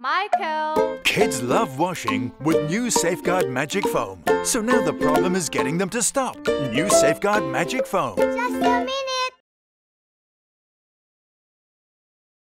Michael! Kids love washing with new Safeguard Magic Foam. So now the problem is getting them to stop. New Safeguard Magic Foam. Just a minute.